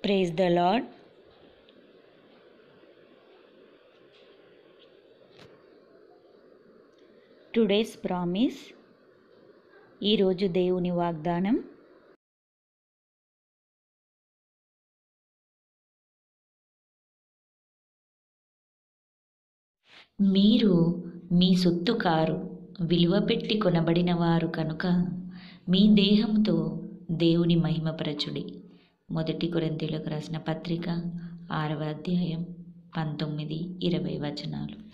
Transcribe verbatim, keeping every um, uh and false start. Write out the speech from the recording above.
Praise the Lord. Today's promise, ఈరోజు దేవుని వాగ్దానం. మీరు మీ సొత్తు కారు, విలువ పెట్టి కొనబడిన వారు కనుక మీ దేహంతో దేవుని మహిమపరచుడి. మొదటి కొరింథీయులకు రాసిన పత్రిక ఆరవ అధ్యాయం పంతొమ్మిది ఇరవై వచనాలు.